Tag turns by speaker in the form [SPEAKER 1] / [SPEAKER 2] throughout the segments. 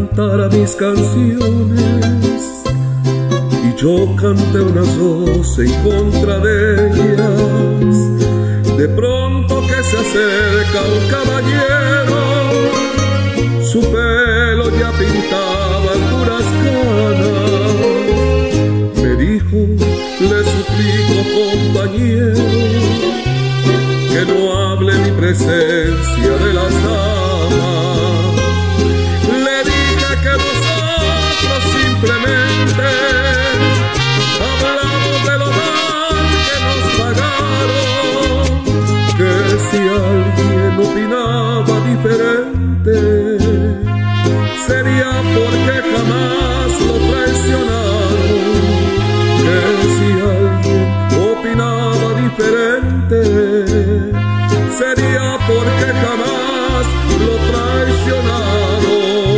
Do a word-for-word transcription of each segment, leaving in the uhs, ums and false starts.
[SPEAKER 1] cantara mis canciones, y yo canté unas dos en contra de ellas. De pronto que se acerca un caballero, su pelo ya pintaba duras canas. Me dijo, le suplico compañero, que no hable mi presencia de las damas. Le dije que nosotros simplemente hablamos de lo mal que nos pagaron, que si alguien opinaba diferente sería porque jamás lo traicionaron, que si alguien opinaba diferente sería porque jamás lo traicionaron.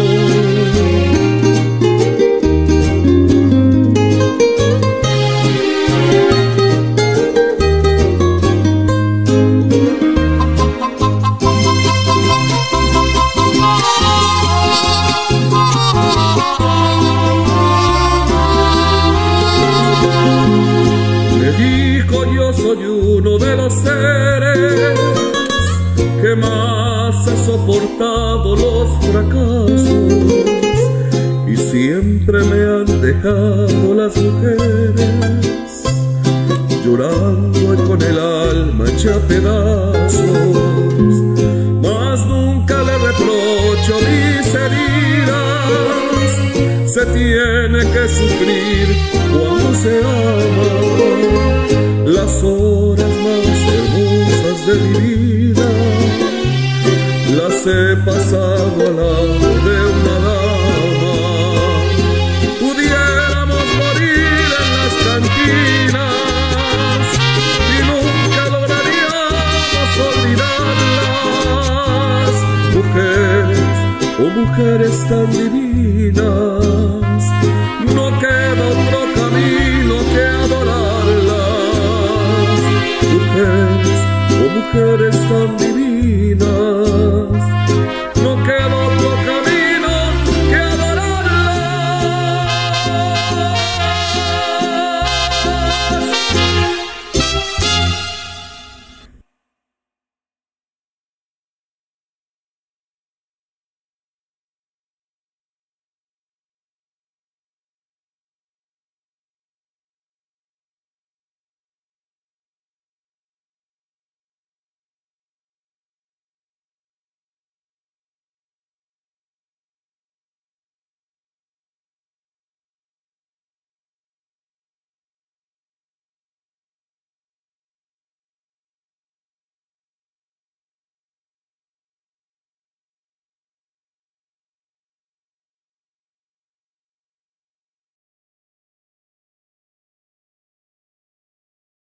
[SPEAKER 1] Me dijo, yo soy uno de los seres que más ha soportado los fracasos, y siempre me han dejado las mujeres llorando y con el alma hecha pedazos. Mas nunca le reprocho mis heridas, se tiene que sufrir cuando se ama. Las horas más hermosas de mi vida las he pasado al lado de una dama. Pudiéramos morir en las cantinas y nunca lograríamos olvidarlas. Mujeres, oh mujeres tan divinas,